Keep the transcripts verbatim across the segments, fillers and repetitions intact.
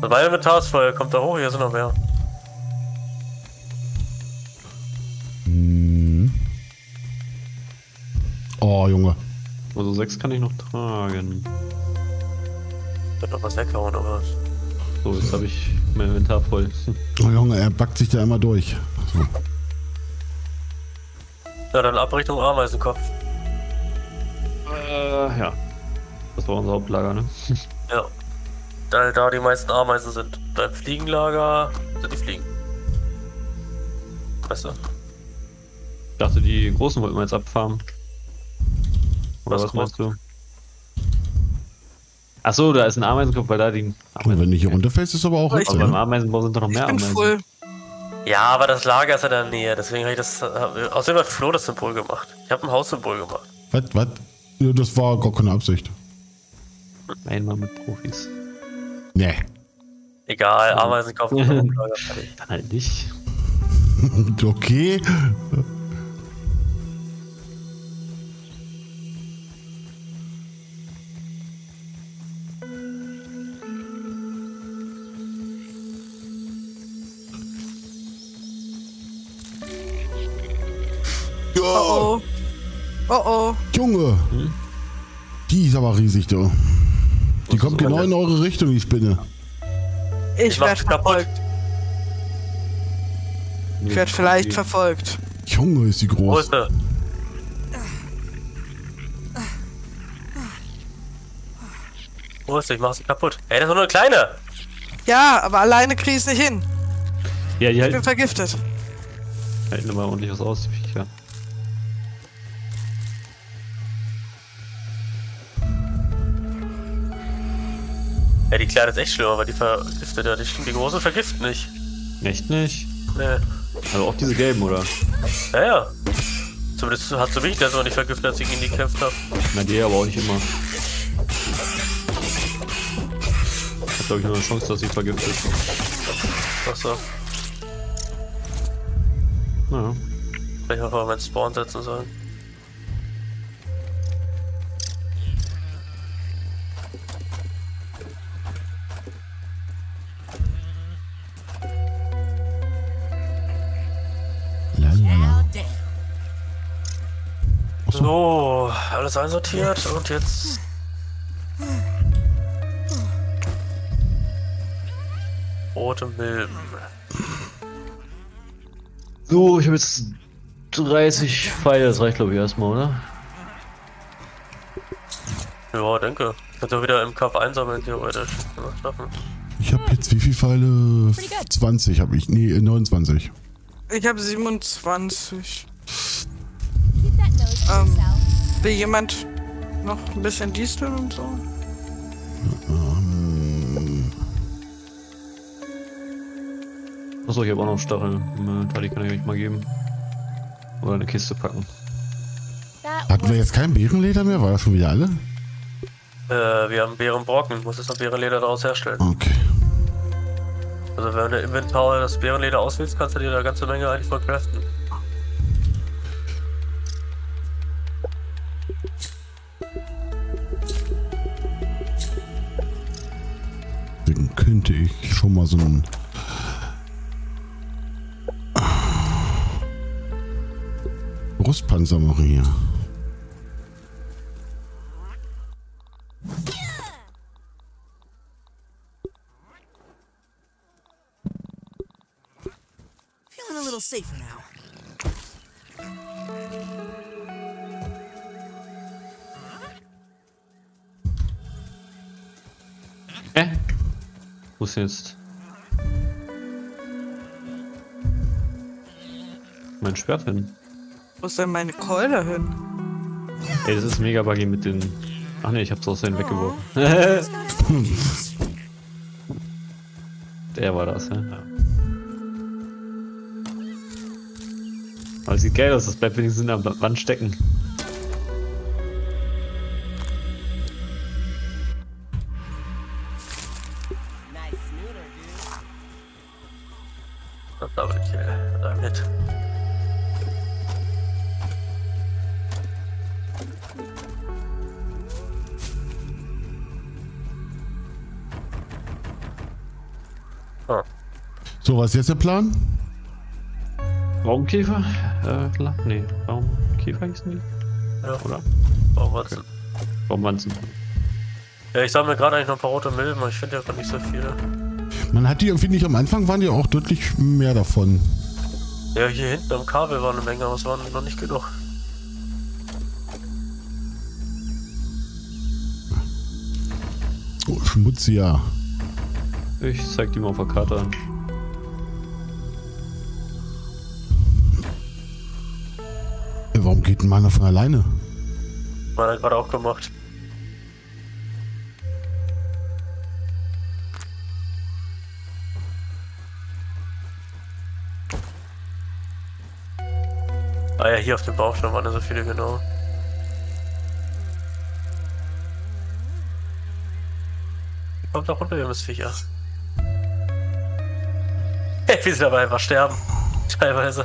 Und mein Inventar ist voll, kommt da hoch, hier sind noch mehr. Hm. Oh, Junge. Also sechs kann ich noch tragen. Ich wird noch was weghauen, aber. So, jetzt habe ich mein Inventar voll. Oh, Junge, er backt sich da immer durch. So. Ja, dann ab Richtung Ameisenkopf. Äh, ja. Das war unser Hauptlager, ne? Ja. Da, da die meisten Ameisen sind. Beim Fliegenlager sind die Fliegen. Weißt du? Ich dachte, die großen wollten wir jetzt abfarmen. Oder Was was meinst du? Achso, da ist ein Ameisenkopf, weil da die Ameisen. Und wenn du hier runterfällst, ist aber auch Aber richtig. beim Ne? Ameisenbau sind doch noch Ich mehr bin Ameisen. voll. Ja, aber das Lager ist ja in der Nähe, deswegen habe ich das. Hab, außerdem hat Flo das Symbol gemacht. Ich habe ein Haussymbol gemacht. Was, was? Ja, das war gar keine Absicht. Einmal mit Profis. Nee. Egal, Ameisenkopf und Hauptlager fertig. Dann halt nicht. Okay. Ja, Oh oh. Oh oh. Junge. Hm? Die ist aber riesig, du. Die Was kommt ist genau das? in eure Richtung, die Spinne. Ich Ich mach werde sie kaputt. verfolgt. Ich werde vielleicht verfolgt. Junge, ist die Wo groß. ist der? Wo ist der? Ich mach sie kaputt. Ey, das ist nur eine kleine! Ja, aber alleine krieg ich's nicht hin. Ja, die Ich bin halten, vergiftet. halten immer ordentlich was aus, die Viecher. Ja, die kleine ist echt schlimmer, weil die vergiftet ja. Die, die große vergiftet nicht. Echt nicht? Nee. Also auch diese gelben, oder? Ja, ja. Zumindest hat sie mich das noch nicht vergiftet, als ich gegen die gekämpft habe. Na, die aber auch nicht immer. Hat, glaube ich, nur eine Chance, dass sie vergiftet ist. Achso. Naja. Vielleicht einfach meinen Spawn setzen sollen. Lalala. So, alles einsortiert und jetzt. Rote Milben. So, ich habe jetzt dreißig Pfeile, das reicht, glaube ich, erstmal, oder? Ja, denke. Ich könnte wieder im Kampf einsammeln, theoretisch. Wenn wir es schaffen. Ich habe jetzt wie viele Pfeile? zwanzig habe ich. Nee, neunundzwanzig. Ich habe siebenundzwanzig. Keep that nose to Ähm. yourself. Will jemand noch ein bisschen disteln und so? Ähm, Achso, ich habe auch noch Stacheln. Im Tali kann ich euch mal geben. Oder eine Kiste packen. That hatten wir jetzt kein Bärenleder mehr? War das schon wieder alle? Äh, wir haben Bärenbrocken. Muss jetzt noch Bärenleder daraus herstellen. Okay. Also, wenn du im Inventar das Bärenleder auswählst, kannst du dir da eine ganze Menge eigentlich von craften. Dann könnte ich schon mal so einen Brustpanzer machen hier. Feeling a little safer now. Hä? Wo ist jetzt? Mein Schwert hin? Wo ist denn meine Keule hin? Ey, das ist mega buggy mit den... Ach ne, ich hab's aus Versehen weggeworfen. Der war das, ja. ja. Aber es sieht geil aus, das bleibt wenigstens an der Wand stecken. Nice noodle, dude. Das Double Kill. Damit. Ah. So, was ist jetzt der Plan? Raumkäfer? Äh, la- nee, Raumkäfer hießen die? Ja. Oder? Bauwanzen. Raumwanzen. Ja, ich sammle gerade eigentlich noch ein paar rote Milben, aber ich finde ja gar nicht so viele. Man hat die, finde ich, am Anfang waren die auch deutlich mehr davon. Ja, hier hinten am Kabel war eine Menge, aber es waren noch nicht genug. Oh, schmutziger. Ich zeig die mal auf der Karte an. Ja, warum geht denn meiner von alleine? War er gerade auch gemacht. Ah ja, hier auf dem Bauch, da waren ja so viele genau. Kommt doch runter, ihr Missviecher. Hey, wie sie dabei einfach sterben. Teilweise.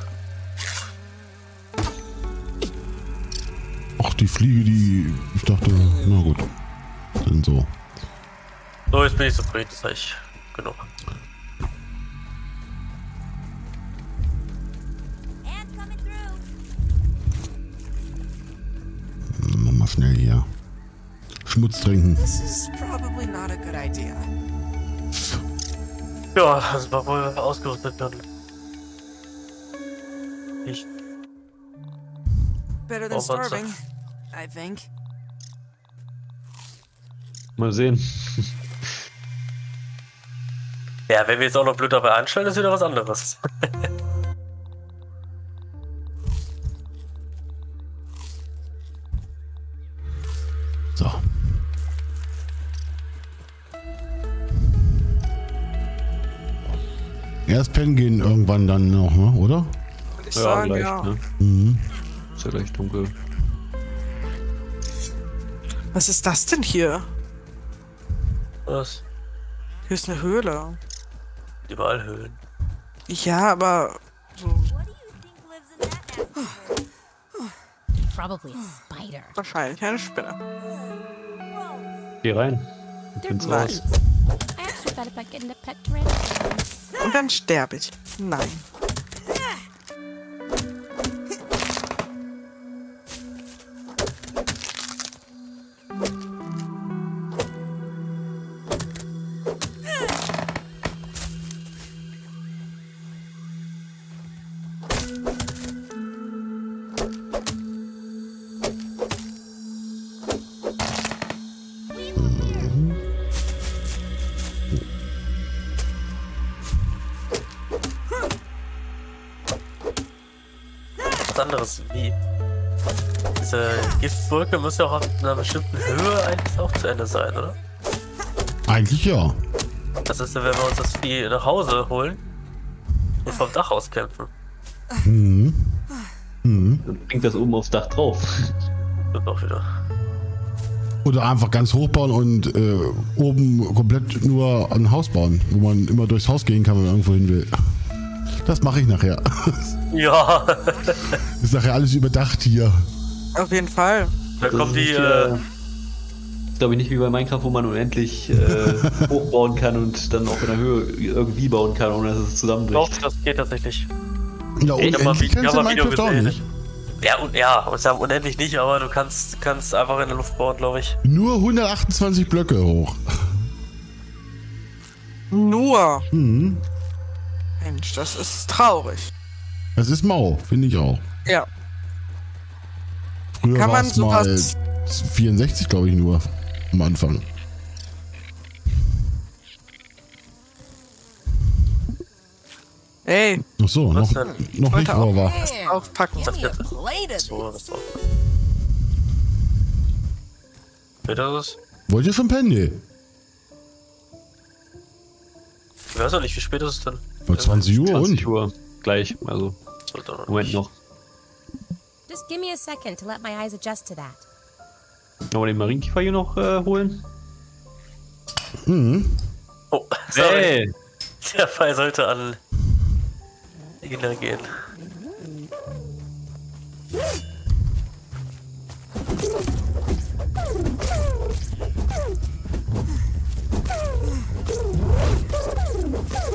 Ach, die Fliege, die... Ich dachte, na gut. Sind so. So, jetzt bin ich zufrieden, das habe ich genug. Ants coming through. Nochmal schnell hier. Schmutz trinken. This is probably not a good idea. Ja, das war wohl ausgerüstet dann. Ich. Better than Oh, what's starving, I think. Mal sehen. Ja, wenn wir jetzt auch noch blöd dabei anstellen, ist wieder was anderes. So. Erst pennen gehen irgendwann dann noch, ne? Oder? Würde ich Ja, sagen, gleich, ja. ne? Mhm. Ist ja gleich dunkel. Was ist das denn hier? Was? Hier ist eine Höhle. Überall Höhlen. Ja, aber so What do you think lives in that nest? Probably a spider. wahrscheinlich eine Spinne. Geh rein. Ich They're bin's Nein. raus. I actually thought about getting a pet tarantula. Und dann sterbe ich. Nein. Was anderes wie. Diese Giftwolke muss ja auch auf einer bestimmten Höhe eigentlich auch zu Ende sein, oder? Eigentlich ja. Das ist ja, wenn wir uns das Vieh nach Hause holen und vom Dach aus kämpfen. Mhm. Mhm. Dann bringt das oben aufs Dach drauf. Wird auch wieder. Oder einfach ganz hochbauen und äh, oben komplett nur ein Haus bauen, wo man immer durchs Haus gehen kann, wenn man irgendwo hin will. Das mache ich nachher. Ja, Ist nachher alles überdacht hier. Auf jeden Fall. da Das kommen ist die. nicht, Äh, äh, glaube ich nicht wie bei Minecraft, wo man unendlich äh, hochbauen kann und dann auch in der Höhe irgendwie bauen kann, ohne dass es doch, zusammenbricht. das geht tatsächlich. Ja, Ich hab mal unendlich Vi- kannst ich du hab mal Video Minecraft auch gesehen. nicht. Ja, und ja, und sagen unendlich nicht, aber du kannst, kannst einfach in der Luft bauen, glaube ich. Nur hundertachtundzwanzig Blöcke hoch. Nur. Mhm. Mensch, das ist traurig. Das ist mau, finde ich auch. Ja. Früher Kann war man es mal sowas- vierundsechzig, glaube ich, nur am Anfang. Ey, Ach so, Was noch, denn? noch nicht, Wollte aber auch- war. aufpacken. Das Give me a wird plate of so, these. das auch. Bitte ist es? Wollt ihr schon pennen? Nee. Ich weiß auch nicht, wie spät ist es denn? Vor zwanzig Uhr zwanzig und? Uhr gleich, also Sollte noch Moment nicht. noch. Just give me a second to let my eyes adjust to that. Wollen wir den Marienkäfer hier noch äh, holen? Mhm. Oh, sorry. Hey! Der Fall sollte an Ina gehen.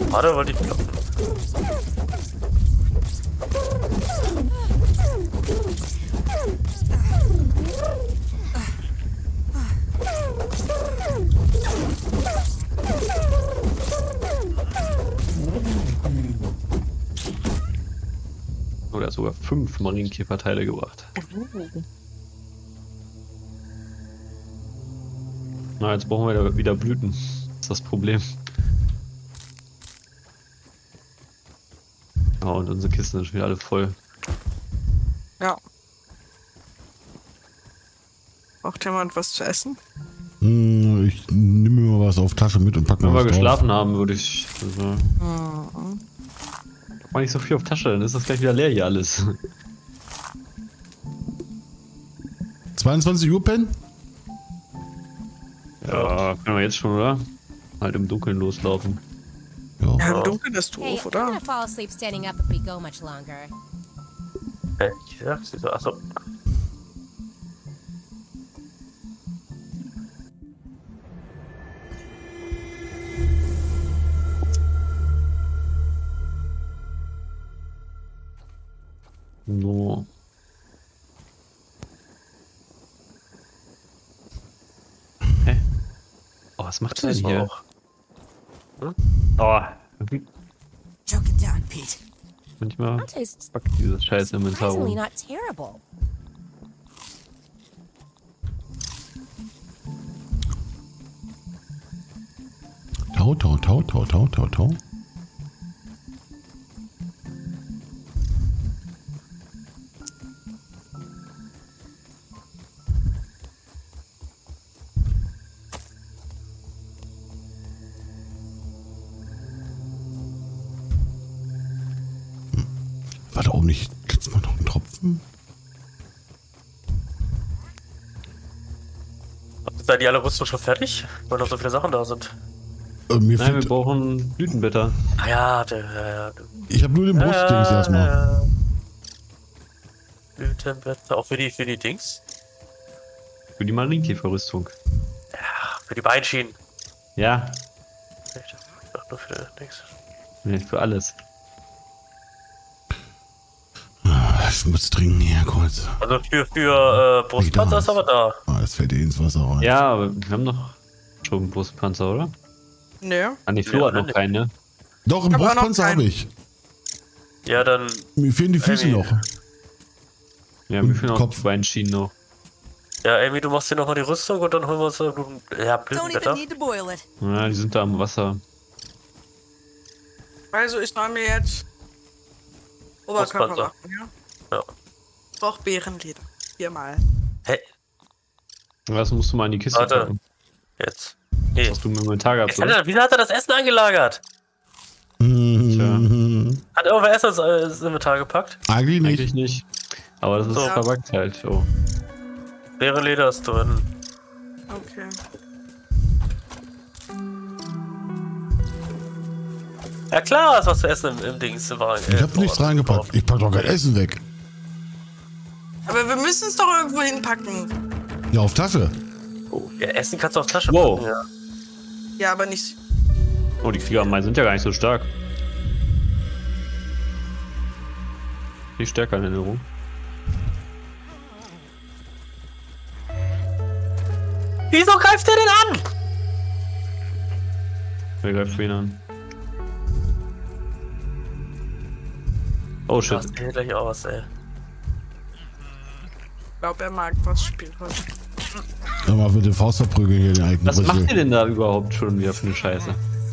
Warte, wollte ich kloppen. Oder sogar fünf Marienkäferteile gebracht. Na, jetzt brauchen wir wieder Blüten. Das ist das Problem. Ja, und unsere Kisten sind schon wieder alle voll. Ja. Braucht jemand was zu essen? Hm, ich nehme mir mal was auf Tasche mit und pack mal Wenn wir was drauf. geschlafen haben, würde ich. Also, Mhm. mach nicht so viel auf Tasche, dann ist das gleich wieder leer hier alles. zweiundzwanzig Uhr pennen? Ja, können wir jetzt schon, oder? Halt im Dunkeln loslaufen. Ja. Ja, im Dunkeln ist Hey, doof, I'm oder? gonna fall asleep standing up if we go much longer. Hä? Ich sag's dir so. Achso. So. Hä? Oh, was macht der Das denn war hier? auch. Oh, irgendwie- Choke it down, Pete. manchmal Dante's packt dieses scheiß Inventar surprisingly rum. not terrible. Tau, tau, tau, tau, tau, tau, tau. Hm. War da oben nicht letztes Mal noch ein Tropfen? Seid ihr alle Rüstung schon fertig? Weil noch so viele Sachen da sind. Äh, mir Nein, wir fehlt, brauchen Blütenblätter. Ah ja, der. der, der ich habe nur den Brustdings erstmal. Blütenblätter. Auch für die, für die Dings. Für die Marienkäferrüstung. Ja, für die Beinschienen. Ja, Ich dachte nur für die Dings. nee, für alles. Ah, ich muss trinken hier kurz. Also für, für äh, Brustpanzer ist aber da. Ah, das fällt eh ins Wasser rein. Ja, aber wir haben noch schon einen Brustpanzer, oder? Nö. Ah, nee, Flo Ja, hat noch nee. keinen, ne? Doch, einen Ich hab auch noch Brustpanzer habe keinen. ich. Ja, dann. Mir fehlen die Füße Amy. noch. Ja, Und wir fehlen noch Kopf. Beinschienen noch. Ja, Amy, du machst hier nochmal die Rüstung und dann holen wir uns äh, Blüten, ja, Don't even Blütenblätter. need to boil it. Ja, die sind da am Wasser. Also ich soll mir jetzt Oberkörper Brustpanzer. machen, ja? Ja. Ich brauch Bärenleder. Viermal. Hä? Was musst du mal in die Kiste Warte. packen? Jetzt. Nee. Was hast du im Inventar gehabt, Jetzt hat oder? er, wieso hat er das Essen angelagert? Mhm. Hat er irgendwer Essen ins, äh, ins Inventar gepackt? Eigentlich nicht. Eigentlich nicht. Aber das ist So. verbuggt halt. Oh. Bärenleder ist drin. Okay. Ja klar, ist was zu essen im, im Dings. Im Wagen. Ich habe nichts reingepackt. Ich pack doch kein Essen weg. Aber wir müssen es doch irgendwo hinpacken. Ja, auf Tasche. Oh, ja, Essen kannst du auf Tasche Wow. packen, ja. Ja, aber nicht. Oh, die Flieger am Main sind ja gar nicht so stark. Nicht stärker in Erinnerung. Wieso greift der denn an? Wer greift wen an? Oh shit. Das sieht gleich aus, ey. Ich glaube, er mag was spielen heute. Ja, mal mit den Faustverprügeln hier den eigenen Was macht Rüssel. ihr denn da überhaupt schon wieder für eine Scheiße?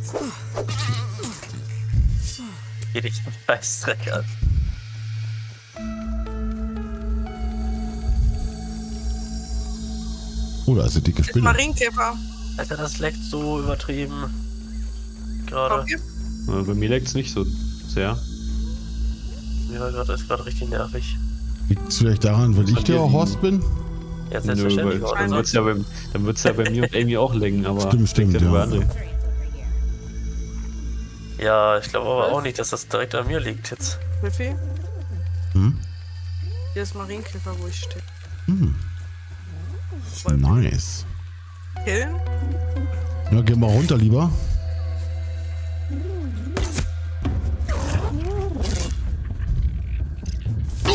Geh dich einen Scheißdreck an. Oh, da ist eine dicke Ist Spinne. Marienkäfer. Alter, das leckt so übertrieben. Gerade. Okay. Äh, Bei mir leckt es nicht so sehr. Mir gerade ist gerade richtig nervig. Liegt es vielleicht daran, weil ich Von der dir Horst bin? Ja, Nö, weil, selbstverständlich. oder dann so. wird es ja, bei- dann wird's ja bei mir und Amy auch lecken, aber Stimmt, stimmt, liegt ja. nur ja. bei anderen. Ja, ich glaube aber auch nicht, dass das direkt an mir liegt jetzt. Wilfi? Hm? Hier ist Marienkäfer, wo ich stehe. Hm. Nice. Killen? Ja, geh mal runter lieber.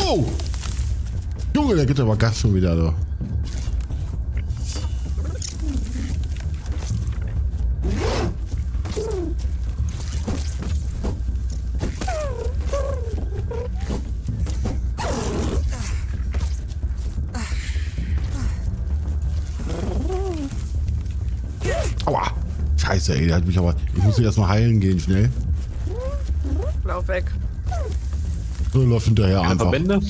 Oh! Junge, der gibt aber Gas schon wieder, da. Aua! Scheiße, ey, der hat mich aber... Ich muss erst mal heilen gehen, schnell. Lauf weg. So, läuft hinterher einfach. Verbände?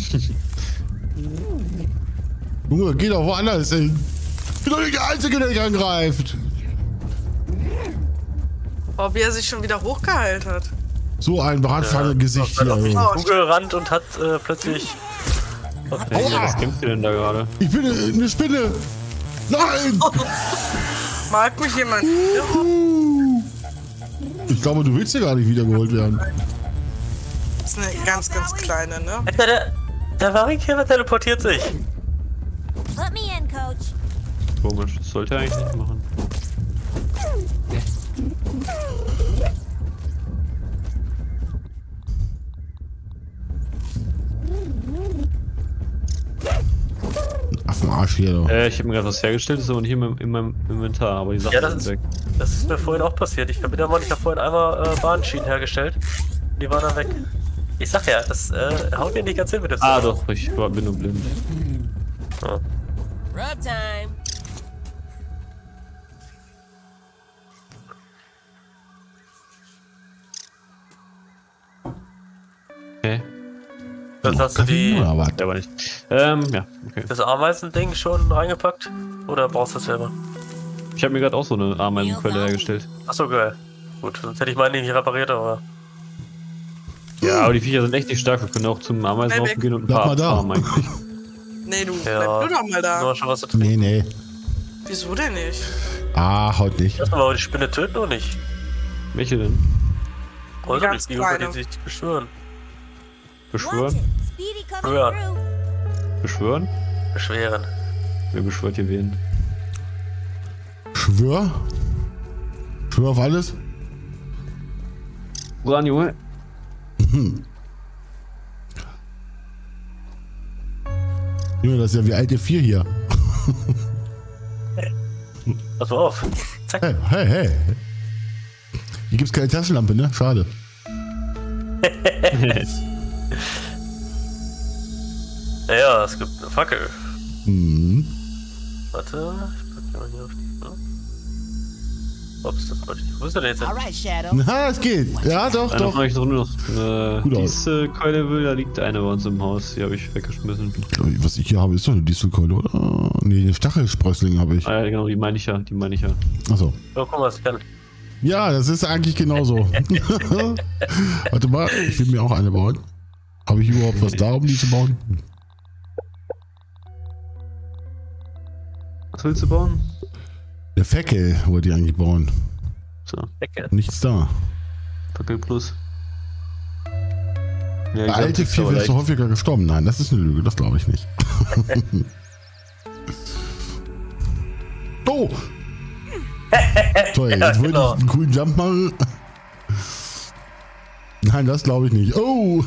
Junge, geh doch woanders hin. Ich bin doch nicht der Einzige, der dich angreift. Oh, wie er sich schon wieder hochgeheilt hat. So ein Bratpfanne-Gesicht hier. Dann auf Junge. Google gerannt und hat äh, plötzlich. Hey, was kämpft ihr denn da gerade? Ich bin eine, eine Spinne. Nein! Mag mich jemand? Ich glaube, du willst ja gar nicht wiedergeholt werden. Das ist eine ganz, ganz kleine, ne? Alter, der, der Marienkäfer teleportiert sich. Put me in, Coach. Komisch, das sollte er eigentlich nicht machen. Affenarsch hier, doch. Äh, ich habe mir gerade was hergestellt, ist aber nicht in meinem, in meinem Inventar, aber die Sachen Ja, das sind ist, weg. das ist mir vorhin auch passiert. Ich bin der Mann, ich habe vorhin einmal äh, Bahnschienen hergestellt. Die waren dann weg. Ich sag ja, das äh, haut mir nicht ganz hin mit dem Ah Server. doch, ich war, bin nur blind. Ja. Rub time. Okay, Das hast du Kaffee die, oder was? der war nicht. Ähm, ja, okay. das Ameisending schon reingepackt? Oder brauchst du das selber? Ich habe mir gerade auch so eine Ameisenquelle hergestellt. Achso, geil. Gut, sonst hätte ich meine nicht repariert, aber. Ja, aber die Viecher sind echt nicht stark. Wir können auch zum Ameisenhaufen weg. gehen und ein Bleib paar mal da. farmen eigentlich. Nee, du, Ja. bleib du doch mal da. Nur schon was zu tun. Nee, nee. Wieso denn nicht? Ah, heute nicht. Lass mal aber die Spinne töten oder nicht? Welche denn? Oder ganz die, die, über die kleine. sich beschwören. Beschwören? Watch it. Speedy coming Ja. through. Beschwören? Beschweren. Wer beschwört hier wen? Schwör? Schwör auf alles? Woran, Junge? Junge, das ist ja wie alte vier hier. Pass mal auf. Zack. Hey, hey, hey. Hier gibt's keine Taschenlampe, ne? Schade. Ja, es gibt eine Fackel. Hm. Warte, ich pack die mal hier auf die. Ne? Ups, das wollte ich nicht. Wo ist er denn jetzt? All right, Shadow. Na, es geht. Ja, doch, Einer doch. von euch doch nur noch eine Gut aus. Dieselkeule will, da liegt eine bei uns im Haus. Die habe ich weggeschmissen. Was ich hier habe, ist doch eine Dieselkeule, oder? Nee, eine Stachelsprössling habe ich. Ah ja, genau, die meine ich ja, die meine ich ja. Achso. Oh, guck mal, was ich kann. Ja, das ist eigentlich genauso. Warte mal, ich will mir auch eine bauen. Habe ich überhaupt was da, um die zu bauen? Was willst du bauen? Der Fackel wollte ich eigentlich bauen. So, Ecke. Nichts da. Fackel plus. Ja, Der ich alte glaub, vier aber wärst du leicht. häufiger gestorben. Nein, das ist eine Lüge, das glaube ich nicht. Oh! Toll, jetzt Ja, wollte genau. ich einen coolen Jump machen. Nein, das glaube ich nicht. Oh!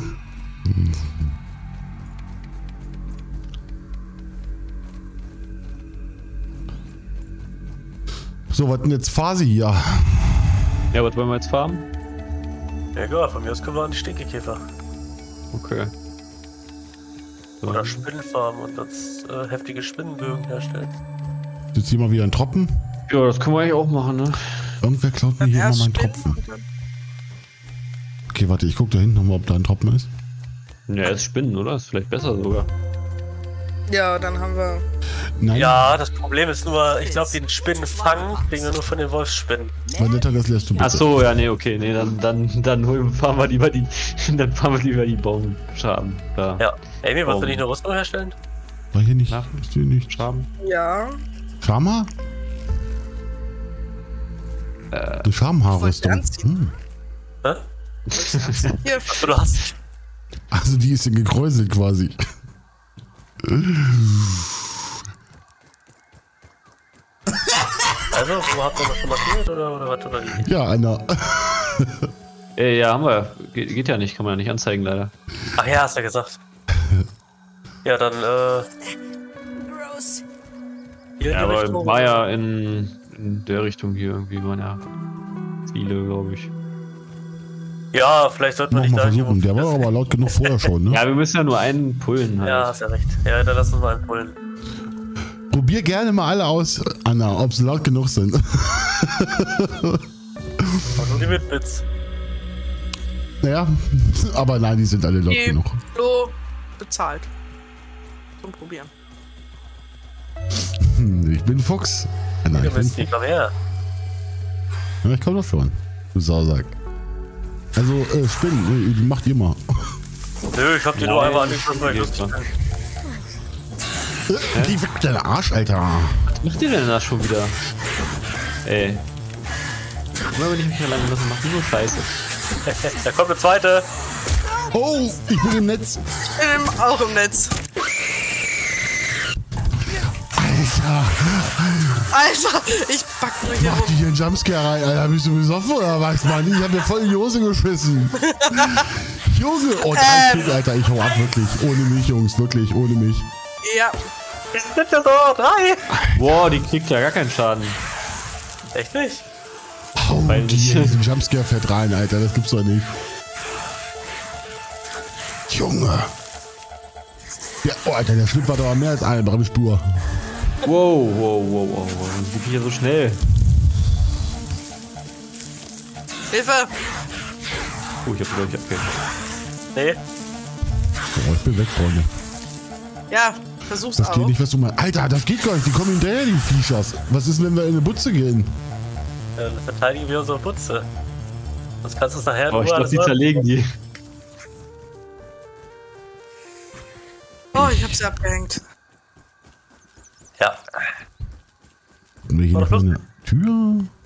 So, was denn jetzt Phase hier? Ja, was wollen wir jetzt farmen? Ja, egal, von mir aus können wir an die Stinkekäfer. Okay. So. Oder Spinnenfarmen und uns äh, heftige Spinnenbögen herstellen. Jetzt hier mal wieder ein Tropfen. Ja, das können wir eigentlich auch machen, ne? Irgendwer klaut mir hier mal Erst meinen Spinnen Tropfen. und dann- Okay, warte, ich gucke da hinten nochmal, ob da ein Tropfen ist. Ja, ist Spinnen, oder? Ist vielleicht besser sogar. Ja, dann haben wir. Nein, Ja, das Problem ist nur, ich glaube, den Spinnenfang kriegen wir nur von den Wolfsspinnen. Vanetta, das lässt du bitte. Ach so, ja, nee, okay, nee, dann, dann, dann holen- fahren wir lieber die, dann fahren wir lieber die Baumschaben. Da. Ja. Amy, wolltest Warum? du nicht eine Rüstung herstellen? War hier nicht? Nach- Ist hier nicht? Schaben. Ja. Schama? Äh, Eine Schamhaarrüstung. anziehen. Hm. Hä? Hier, Achso, du hast. Also die ist ja gekräuselt quasi. Also, wo habt ihr noch schon markiert oder, oder was? Oder wie? Ja, einer. äh, ja, haben wir. Ge geht ja nicht, kann man ja nicht anzeigen, leider. Ach ja, hast du ja gesagt. Ja, dann, äh, Gross. hier in Ja, die aber Richtung. war ja in, in der Richtung hier irgendwie, waren ja Ziele, glaube ich. Ja, vielleicht sollten wir nicht Nochmal da versuchen. Der war aber laut genug vorher schon, ne? Ja, wir müssen ja nur einen pullen halt. Ja, hast ja recht. Ja, dann lass uns mal einen pullen. Probier gerne mal alle aus, Anna, ob sie laut genug sind. Aber nur die Mitbits. Naja, aber nein, die sind alle laut Die genug. Flo bezahlt. Zum Probieren. Hm, ich bin Fuchs. Anna, Du ich bin bist die, Fuchs. komm her. Ja, ich komm doch schon. Du Sausack. Also, äh, Spinnen, äh, macht ihr mal. Nö, ich hab die nur Nein, einmal angeschaut, weil ich geht's lustig doch. bin. Äh, Die weckt deine Arsch, Alter. Was macht ihr denn da schon wieder? Ey. Immer wenn ich mich alleine lasse, macht die nur Scheiße. Da kommt eine zweite. Oh, ich bin im Netz. Ich bin auch im Netz. Alter, Alter, ich back nur hier mach rum. die hier einen Jumpscare rein. Alter, bist du besoffen oder was, Mann? Ich hab mir voll in die Hose geschissen. Junge, oh, drei Ähm. Stück, Alter. Ich hau ab, wirklich. Ohne mich, Jungs, wirklich, ohne mich. Ja. Es sind ja so drei. Boah, die kriegt ja gar keinen Schaden. Echt nicht? Hau Weil die ich- hier diesen Jumpscare fett rein, Alter. Das gibt's doch nicht. Junge. Ja, oh, Alter, der Schliff war doch mehr als eine Bremsspur. Wow, wow, wow, wow, wow. Die geht hier so schnell. Hilfe! Oh, ich hab glaube ich abgehängt. Nee. Oh, ich bin weg, Freunde. Ja, versuch's Das auch. geht nicht, was du meinst. Alter, das geht gar nicht. Die kommen hinterher, die Viechers. Was ist, wenn wir in eine Butze gehen? Dann verteidigen wir unsere Putze. Sonst kannst du es nachher Oh, ich nur glaube, die alles- zerlegen die. Oh, ich hab sie abgehängt. Ja. Haben wir hier War noch doch eine Tür?